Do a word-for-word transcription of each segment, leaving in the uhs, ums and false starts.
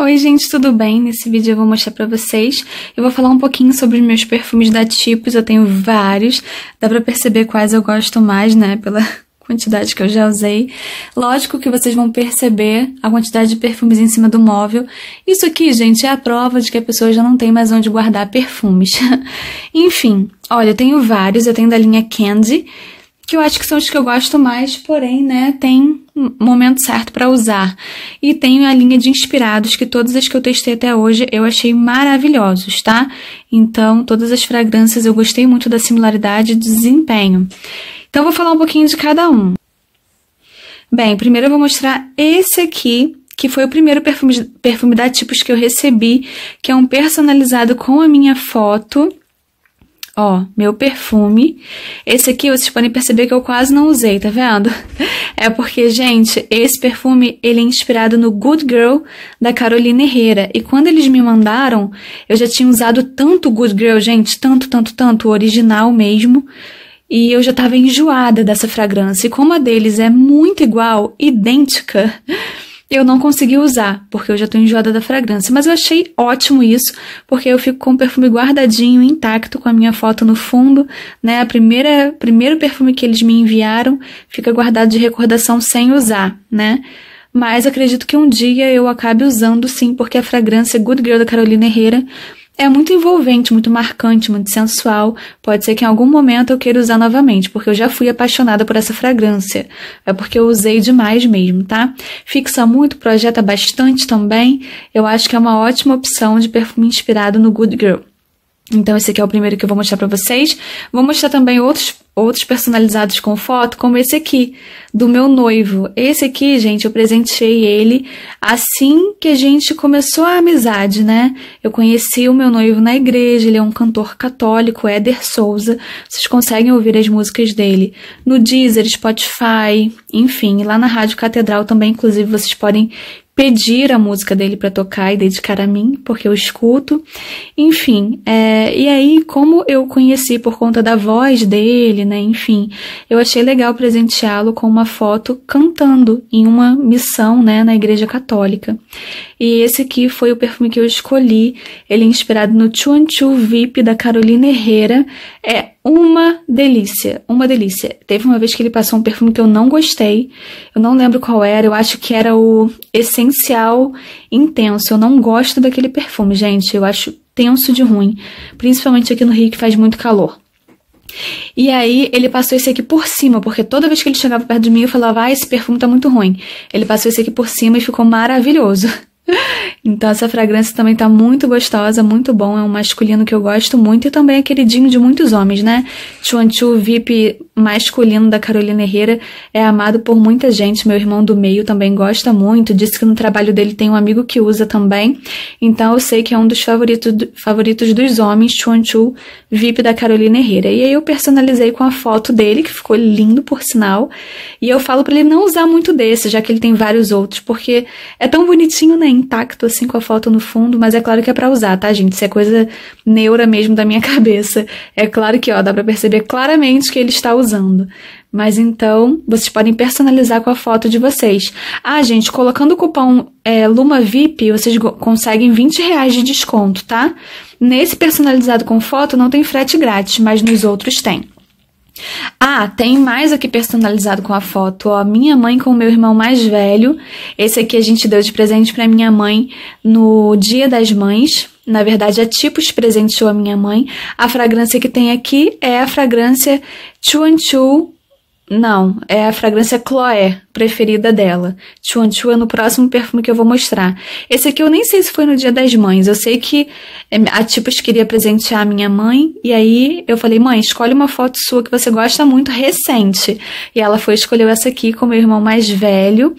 Oi gente, tudo bem? Nesse vídeo eu vou mostrar pra vocês, eu vou falar um pouquinho sobre os meus perfumes da Tipos. Eu tenho vários, dá pra perceber quais eu gosto mais, né, pela quantidade que eu já usei. Lógico que vocês vão perceber a quantidade de perfumes em cima do móvel. Isso aqui, gente, é a prova de que a pessoa já não tem mais onde guardar perfumes. Enfim, olha, eu tenho vários, eu tenho da linha Candy, que eu acho que são os que eu gosto mais, porém, né, tem um momento certo pra usar. E tenho a linha de inspirados, que todas as que eu testei até hoje eu achei maravilhosos, tá? Então, todas as fragrâncias eu gostei muito da similaridade e do desempenho. Então, eu vou falar um pouquinho de cada um. Bem, primeiro eu vou mostrar esse aqui, que foi o primeiro perfume, perfume da Tipos que eu recebi, que é um personalizado com a minha foto. Ó, meu perfume. Esse aqui, vocês podem perceber que eu quase não usei, tá vendo? É porque, gente, esse perfume, ele é inspirado no Good Girl, da Carolina Herrera. E quando eles me mandaram, eu já tinha usado tanto Good Girl, gente, tanto, tanto, tanto, o original mesmo. E eu já tava enjoada dessa fragrância. E como a deles é muito igual, idêntica, eu não consegui usar, porque eu já tô enjoada da fragrância. Mas eu achei ótimo isso, porque eu fico com o perfume guardadinho, intacto, com a minha foto no fundo, né? A primeira, primeiro perfume que eles me enviaram fica guardado de recordação sem usar, né? Mas acredito que um dia eu acabe usando sim, porque a fragrância Good Girl da Carolina Herrera é muito envolvente, muito marcante, muito sensual. Pode ser que em algum momento eu queira usar novamente, porque eu já fui apaixonada por essa fragrância. É porque eu usei demais mesmo, tá? Fixa muito, projeta bastante também. Eu acho que é uma ótima opção de perfume inspirado no Good Girl. Então esse aqui é o primeiro que eu vou mostrar pra vocês. Vou mostrar também outros, outros personalizados com foto, como esse aqui, do meu noivo. Esse aqui, gente, eu presenteei ele assim que a gente começou a amizade, né? Eu conheci o meu noivo na igreja, ele é um cantor católico, Éder Souza. Vocês conseguem ouvir as músicas dele no Deezer, Spotify, enfim. Lá na Rádio Catedral também, inclusive, vocês podem pedir a música dele para tocar e dedicar a mim, porque eu escuto. Enfim, é, e aí, como eu conheci por conta da voz dele, né, enfim, eu achei legal presenteá-lo com uma foto cantando em uma missão, né, na igreja católica. E esse aqui foi o perfume que eu escolhi, ele é inspirado no Chuan Chu V I P da Carolina Herrera. É uma delícia, uma delícia. Teve uma vez que ele passou um perfume que eu não gostei, eu não lembro qual era, eu acho que era o Essencial Intenso. Eu não gosto daquele perfume, gente, eu acho tenso de ruim, principalmente aqui no Rio que faz muito calor. E aí ele passou esse aqui por cima, porque toda vez que ele chegava perto de mim eu falava, ah, esse perfume tá muito ruim. Ele passou esse aqui por cima e ficou maravilhoso. Então essa fragrância também tá muito gostosa, muito bom, é um masculino que eu gosto muito e também é queridinho de muitos homens, né? Chuan Chu V I P masculino da Carolina Herrera é amado por muita gente, meu irmão do meio também gosta muito, disse que no trabalho dele tem um amigo que usa também, então eu sei que é um dos favoritos, favoritos dos homens, Chuan Chu V I P da Carolina Herrera. E aí eu personalizei com a foto dele, que ficou lindo por sinal, e eu falo pra ele não usar muito desse, já que ele tem vários outros, porque é tão bonitinho, né, intacto assim com a foto no fundo, mas é claro que é pra usar, tá, gente? Isso é coisa neura mesmo da minha cabeça. É claro que, ó, dá pra perceber claramente que ele está usando. Mas então, vocês podem personalizar com a foto de vocês. Ah, gente, colocando o cupom é, Luma V I P, vocês conseguem vinte reais de desconto, tá? Nesse personalizado com foto não tem frete grátis, mas nos outros tem. Ah, tem mais aqui personalizado com a foto, ó, minha mãe com o meu irmão mais velho. Esse aqui a gente deu de presente pra minha mãe no Dia das Mães. Na verdade, a Tipos presenteou a minha mãe. A fragrância que tem aqui é a fragrância Chuan Chu. Não, é a fragrância Chloé, preferida dela. Chuan Chu é no próximo perfume que eu vou mostrar. Esse aqui eu nem sei se foi no Dia das Mães. Eu sei que a Tipos queria presentear a minha mãe. E aí eu falei, mãe, escolhe uma foto sua que você gosta muito, recente. E ela foi e escolheu essa aqui com o meu irmão mais velho.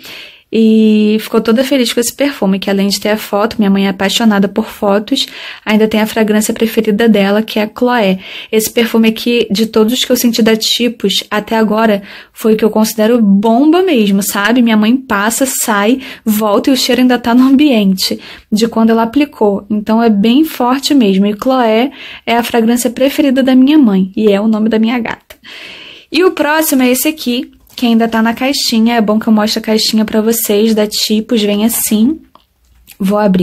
E ficou toda feliz com esse perfume, que além de ter a foto, minha mãe é apaixonada por fotos, ainda tem a fragrância preferida dela, que é a Chloé. Esse perfume aqui, de todos os que eu senti da Tipos, até agora, foi o que eu considero bomba mesmo, sabe? Minha mãe passa, sai, volta e o cheiro ainda tá no ambiente, de quando ela aplicou. Então é bem forte mesmo. E Chloé é a fragrância preferida da minha mãe, e é o nome da minha gata. E o próximo é esse aqui, que ainda tá na caixinha. É bom que eu mostre a caixinha pra vocês, da Tipos, vem assim. Vou abrir.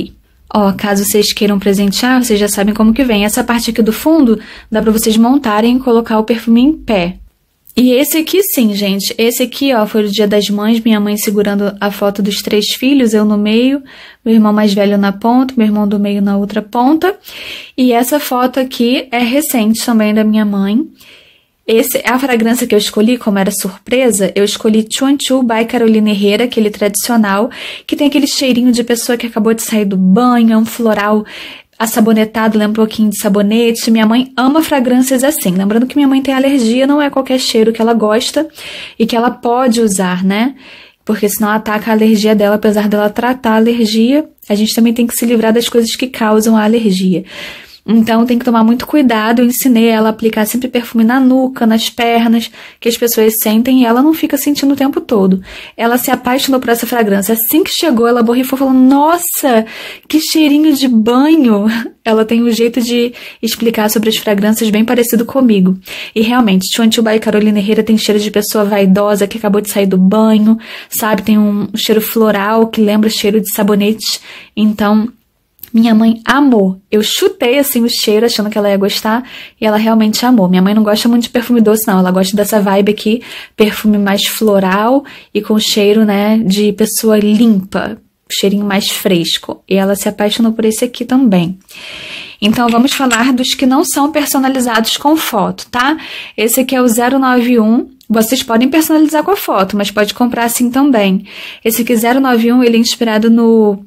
Ó, caso vocês queiram presentear, vocês já sabem como que vem. Essa parte aqui do fundo dá pra vocês montarem e colocar o perfume em pé. E esse aqui sim, gente. Esse aqui, ó, foi o Dia das Mães, minha mãe segurando a foto dos três filhos, eu no meio, meu irmão mais velho na ponta, meu irmão do meio na outra ponta. E essa foto aqui é recente também da minha mãe. Esse, a fragrância que eu escolhi, como era surpresa, eu escolhi Chuan Chu by Carolina Herrera, aquele tradicional, que tem aquele cheirinho de pessoa que acabou de sair do banho, é um floral assabonetado, lembra um pouquinho de sabonete. Minha mãe ama fragrâncias assim. Lembrando que minha mãe tem alergia, não é qualquer cheiro que ela gosta e que ela pode usar, né? Porque senão ataca a alergia dela, apesar dela tratar a alergia. A gente também tem que se livrar das coisas que causam a alergia. Então tem que tomar muito cuidado. Eu ensinei ela a aplicar sempre perfume na nuca, nas pernas, que as pessoas sentem e ela não fica sentindo o tempo todo. Ela se apaixonou por essa fragrância. Assim que chegou, ela borrifou falando, nossa, que cheirinho de banho. Ela tem um jeito de explicar sobre as fragrâncias bem parecido comigo. E realmente, Chuan Chu by Carolina Herrera tem cheiro de pessoa vaidosa que acabou de sair do banho, sabe? Tem um cheiro floral que lembra cheiro de sabonete. Então, minha mãe amou. Eu chutei assim o cheiro achando que ela ia gostar e ela realmente amou. Minha mãe não gosta muito de perfume doce não, ela gosta dessa vibe aqui, perfume mais floral e com cheiro, né, de pessoa limpa, cheirinho mais fresco. E ela se apaixonou por esse aqui também. Então vamos falar dos que não são personalizados com foto, tá? Esse aqui é o zero nove e um. Vocês podem personalizar com a foto, mas pode comprar assim também. Esse aqui zero nove e um, ele é inspirado no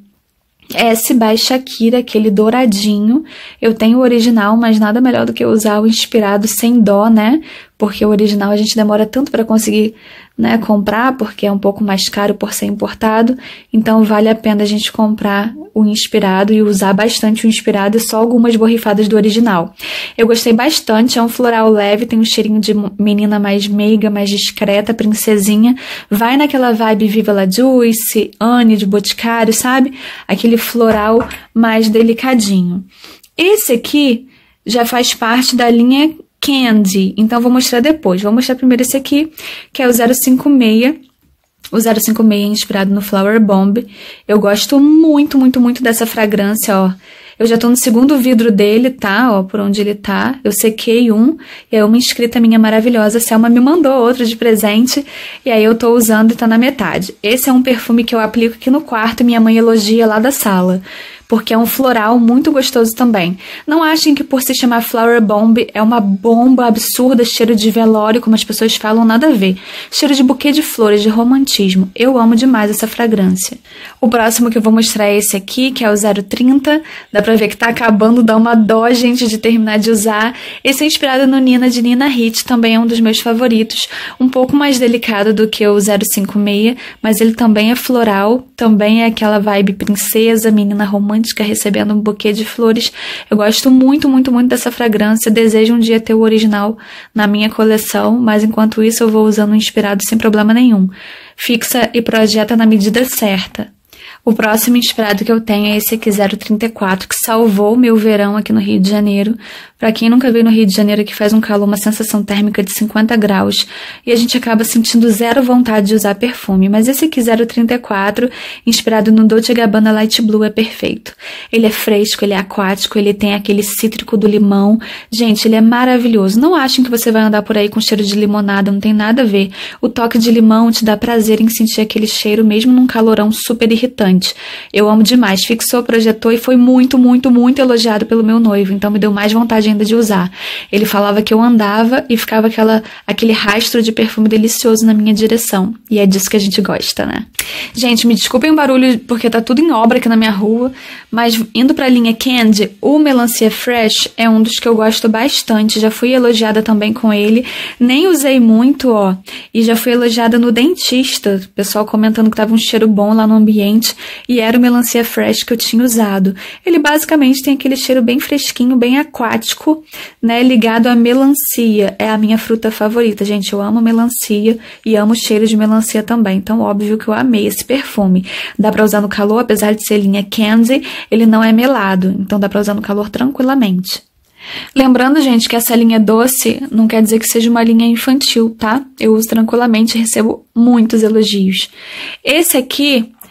S by Shakira, aquele douradinho. Eu tenho o original, mas nada melhor do que usar o inspirado sem dó, né? Porque o original a gente demora tanto para conseguir, né, comprar, porque é um pouco mais caro por ser importado. Então vale a pena a gente comprar o inspirado e usar bastante o inspirado e só algumas borrifadas do original. Eu gostei bastante, é um floral leve, tem um cheirinho de menina mais meiga, mais discreta, princesinha. Vai naquela vibe Viva la Juice, Anne de Boticário, sabe? Aquele floral mais delicadinho. Esse aqui já faz parte da linha Candy, então vou mostrar depois. Vou mostrar primeiro esse aqui, que é o zero cinco seis. O zero cinco seis é inspirado no Flower Bomb. Eu gosto muito, muito, muito dessa fragrância, ó. Eu já tô no segundo vidro dele, tá? Ó, por onde ele tá. Eu sequei um, e aí uma inscrita minha maravilhosa, a Selma, me mandou outro de presente, e aí eu tô usando e tá na metade. Esse é um perfume que eu aplico aqui no quarto e minha mãe elogia lá da sala, porque é um floral muito gostoso também. Não achem que por se chamar Flower Bomb é uma bomba absurda, cheiro de velório, como as pessoas falam, nada a ver. Cheiro de buquê de flores, de romantismo. Eu amo demais essa fragrância. O próximo que eu vou mostrar é esse aqui, que é o zero trinta. Dá pra ver que tá acabando, dá uma dó, gente, de terminar de usar. Esse é inspirado no Nina, de Nina Ricci, também é um dos meus favoritos. Um pouco mais delicado do que o zero cinco seis, mas ele também é floral, também é aquela vibe princesa, menina romântica, recebendo um buquê de flores. Eu gosto muito, muito, muito dessa fragrância. Desejo um dia ter o original na minha coleção, mas enquanto isso eu vou usando o inspirado sem problema nenhum. Fixa e projeta na medida certa. O próximo inspirado que eu tenho é esse aqui, zero trinta e quatro, que salvou o meu verão aqui no Rio de Janeiro. Pra quem nunca veio no Rio de Janeiro, que faz um calor, uma sensação térmica de cinquenta graus, e a gente acaba sentindo zero vontade de usar perfume. Mas esse aqui, zero trinta e quatro, inspirado no Dolce Gabbana Light Blue, é perfeito. Ele é fresco, ele é aquático, ele tem aquele cítrico do limão. Gente, ele é maravilhoso. Não achem que você vai andar por aí com cheiro de limonada, não tem nada a ver. O toque de limão te dá prazer em sentir aquele cheiro, mesmo num calorão super irritante. Eu amo demais. Fixou, projetou e foi muito, muito, muito elogiado pelo meu noivo. Então me deu mais vontade ainda de usar. Ele falava que eu andava e ficava aquela, aquele rastro de perfume delicioso na minha direção. E é disso que a gente gosta, né? Gente, me desculpem o barulho porque tá tudo em obra aqui na minha rua, mas indo pra linha Candy, o Melancia Fresh é um dos que eu gosto bastante. Já fui elogiada também com ele. Nem usei muito, ó. E já fui elogiada no dentista. O pessoal comentando que tava um cheiro bom lá no ambiente. E era o Melancia Fresh que eu tinha usado. Ele basicamente tem aquele cheiro bem fresquinho, bem aquático, né, ligado à melancia. É a minha fruta favorita, gente. Eu amo melancia e amo o cheiro de melancia também. Então, óbvio que eu amei esse perfume. Dá pra usar no calor, apesar de ser linha Candy, ele não é melado. Então, dá pra usar no calor tranquilamente. Lembrando, gente, que essa linha doce não quer dizer que seja uma linha infantil, tá? Eu uso tranquilamente e recebo muitos elogios. Esse aqui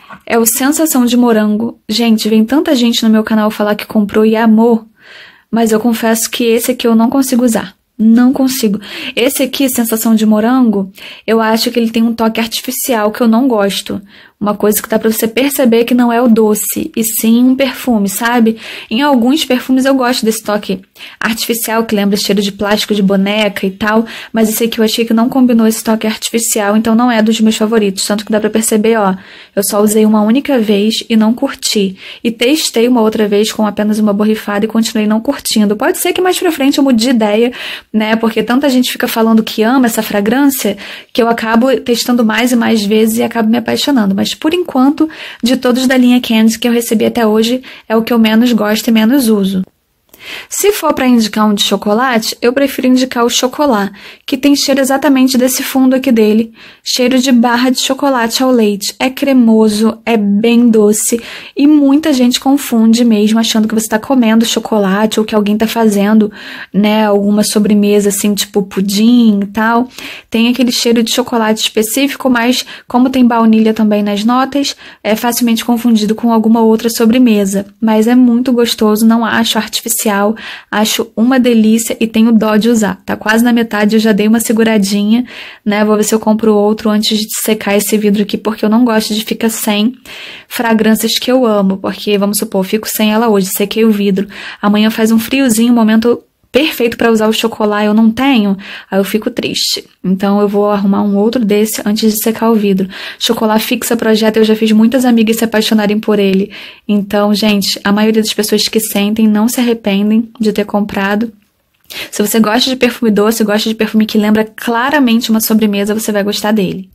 é o Sensação de Morango. Gente, vem tanta gente no meu canal falar que comprou e amou, mas eu confesso que esse aqui eu não consigo usar. Não consigo. Esse aqui, Sensação de Morango, eu acho que ele tem um toque artificial que eu não gosto. Uma coisa que dá pra você perceber que não é o doce, e sim um perfume, sabe? Em alguns perfumes eu gosto desse toque artificial, que lembra cheiro de plástico de boneca e tal, mas esse aqui eu achei que não combinou esse toque artificial, então não é dos meus favoritos. Tanto que dá pra perceber, ó, eu só usei uma única vez e não curti. E testei uma outra vez com apenas uma borrifada e continuei não curtindo. Pode ser que mais pra frente eu mude de ideia, né? Porque tanta gente fica falando que ama essa fragrância, que eu acabo testando mais e mais vezes e acabo me apaixonando. Mas por enquanto, de todos da linha Candy que eu recebi até hoje, é o que eu menos gosto e menos uso. Se for para indicar um de chocolate, eu prefiro indicar o Chocolat, que tem cheiro exatamente desse fundo aqui dele, cheiro de barra de chocolate ao leite. É cremoso, é bem doce e muita gente confunde mesmo achando que você está comendo chocolate ou que alguém está fazendo, né, alguma sobremesa assim, tipo pudim e tal. Tem aquele cheiro de chocolate específico, mas como tem baunilha também nas notas, é facilmente confundido com alguma outra sobremesa. Mas é muito gostoso, não acho artificial. Acho uma delícia e tenho dó de usar. Tá quase na metade, eu já dei uma seguradinha, né? Vou ver se eu compro outro antes de secar esse vidro aqui, porque eu não gosto de ficar sem fragrâncias que eu amo. Porque, vamos supor, eu fico sem ela hoje, sequei o vidro. Amanhã faz um friozinho, um momento perfeito para usar o chocolate, eu não tenho, aí eu fico triste. Então eu vou arrumar um outro desse antes de secar o vidro. Chocolate fixa projeto, eu já fiz muitas amigas se apaixonarem por ele. Então, gente, a maioria das pessoas que sentem não se arrependem de ter comprado. Se você gosta de perfume doce, gosta de perfume que lembra claramente uma sobremesa, você vai gostar dele.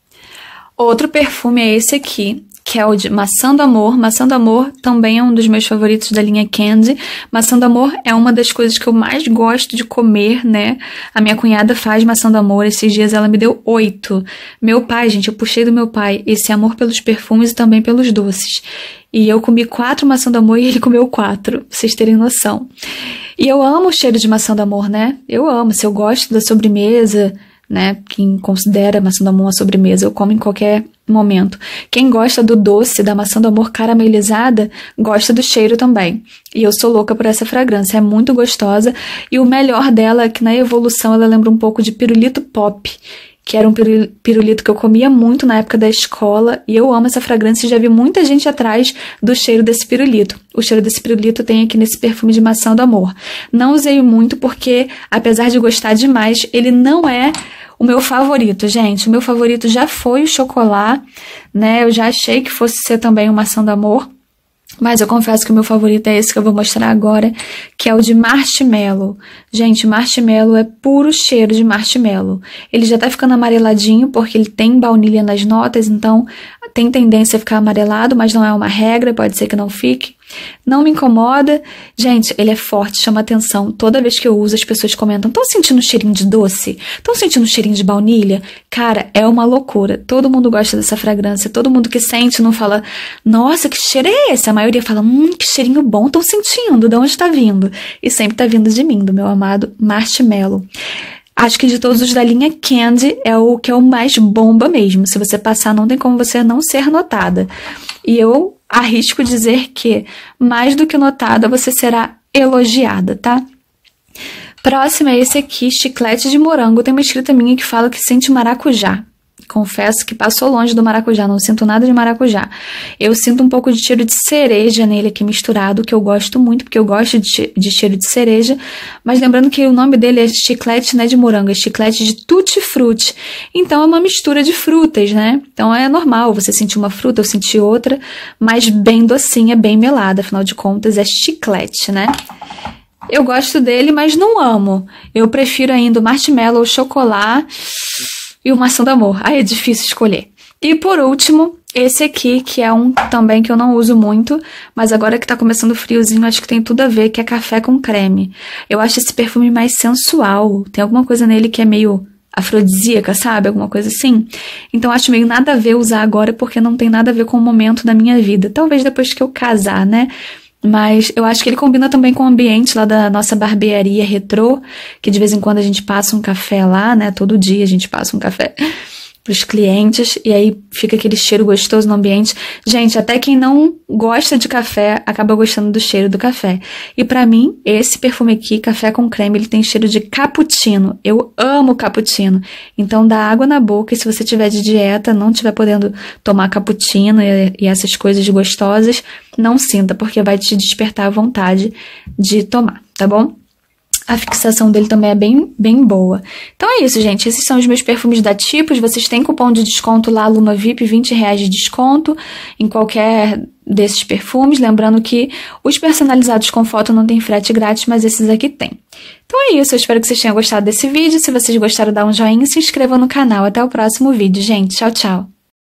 Outro perfume é esse aqui, que é o de Maçã do Amor. Maçã do Amor também é um dos meus favoritos da linha Candy. Maçã do Amor é uma das coisas que eu mais gosto de comer, né? A minha cunhada faz maçã do amor, esses dias ela me deu oito. Meu pai, gente, eu puxei do meu pai esse amor pelos perfumes e também pelos doces. E eu comi quatro maçã do amor e ele comeu quatro, pra vocês terem noção. E eu amo o cheiro de maçã do amor, né? Eu amo, se eu gosto da sobremesa, né? Quem considera a maçã do amor uma sobremesa, eu como em qualquer momento. Quem gosta do doce, da maçã do amor caramelizada, gosta do cheiro também. E eu sou louca por essa fragrância, é muito gostosa. E o melhor dela é que na evolução ela lembra um pouco de pirulito pop, que era um pirulito que eu comia muito na época da escola, e eu amo essa fragrância e já vi muita gente atrás do cheiro desse pirulito. O cheiro desse pirulito tem aqui nesse perfume de maçã do amor. Não usei muito porque, apesar de gostar demais, ele não é o meu favorito, gente. O meu favorito já foi o chocolate, né? Eu já achei que fosse ser também o maçã do amor. Mas eu confesso que o meu favorito é esse que eu vou mostrar agora, que é o de marshmallow. Gente, marshmallow é puro cheiro de marshmallow. Ele já tá ficando amareladinho porque ele tem baunilha nas notas, então tem tendência a ficar amarelado, mas não é uma regra, pode ser que não fique. Não me incomoda. Gente, ele é forte, chama atenção. Toda vez que eu uso, as pessoas comentam: estão sentindo um cheirinho de doce? Estão sentindo um cheirinho de baunilha? Cara, é uma loucura. Todo mundo gosta dessa fragrância. Todo mundo que sente não fala: nossa, que cheiro é esse? A maioria fala: hum, que cheirinho bom. Estão sentindo. De onde tá vindo? E sempre tá vindo de mim, do meu amado marshmallow. Acho que de todos os da linha Candy é o que é o mais bomba mesmo. Se você passar, não tem como você não ser notada. E eu arrisco dizer que, mais do que notada, você será elogiada, tá? Próximo é esse aqui, chiclete de morango. Tem uma escrita minha que fala que sente maracujá. Confesso que passou longe do maracujá, não sinto nada de maracujá. Eu sinto um pouco de cheiro de cereja nele aqui misturado, que eu gosto muito, porque eu gosto de, de cheiro de cereja. Mas lembrando que o nome dele é chiclete, né, de morango, é chiclete de tutti-frutti. Então é uma mistura de frutas, né? Então é normal você sentir uma fruta, eu sentir outra, mas bem docinha, bem melada. Afinal de contas, é chiclete, né? Eu gosto dele, mas não amo. Eu prefiro ainda o marshmallow, o chocolate e o maçã do amor. Aí é difícil escolher. E por último, esse aqui, que é um também que eu não uso muito, mas agora que tá começando o friozinho, acho que tem tudo a ver, que é café com creme. Eu acho esse perfume mais sensual. Tem alguma coisa nele que é meio afrodisíaca, sabe? Alguma coisa assim. Então acho meio nada a ver usar agora, porque não tem nada a ver com o momento da minha vida. Talvez depois que eu casar, né? Mas eu acho que ele combina também com o ambiente lá da nossa barbearia retrô, que de vez em quando a gente passa um café lá, né? Todo dia a gente passa um café. pros clientes, e aí fica aquele cheiro gostoso no ambiente. Gente, até quem não gosta de café acaba gostando do cheiro do café. E pra mim, esse perfume aqui, Café com Creme, ele tem cheiro de cappuccino. Eu amo cappuccino. Então dá água na boca, e se você tiver de dieta, não estiver podendo tomar cappuccino e, e essas coisas gostosas, não sinta, porque vai te despertar a vontade de tomar, tá bom? A fixação dele também é bem, bem boa. Então é isso, gente. Esses são os meus perfumes da Tipos. Vocês têm cupom de desconto lá, Luma V I P, vinte reais de desconto em qualquer desses perfumes. Lembrando que os personalizados com foto não tem frete grátis, mas esses aqui tem. Então é isso. Eu espero que vocês tenham gostado desse vídeo. Se vocês gostaram, dá um joinha e se inscreva no canal. Até o próximo vídeo, gente. Tchau, tchau.